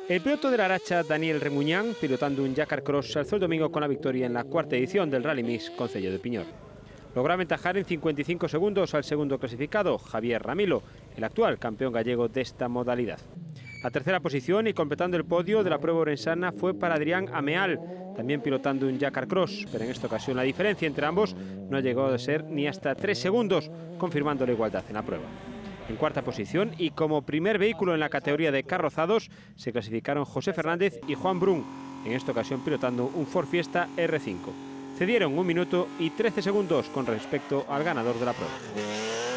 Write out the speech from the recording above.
El piloto de la Aracha, Daniel Remuñán, pilotando un Dakar Cross, se alzó el domingo con la victoria en la cuarta edición del Rally Mix Concello de Piñor. Logró aventajar en 55 segundos al segundo clasificado, Javier Ramilo, el actual campeón gallego de esta modalidad. La tercera posición y completando el podio de la prueba orensana fue para Adrián Ameal, también pilotando un Dakar Cross, pero en esta ocasión la diferencia entre ambos no llegó a ser ni hasta 3 segundos, confirmando la igualdad en la prueba. En cuarta posición y como primer vehículo en la categoría de carrozados se clasificaron José Fernández y Juan Brun, en esta ocasión pilotando un Ford Fiesta R5. Cedieron 1 minuto y 13 segundos con respecto al ganador de la prueba.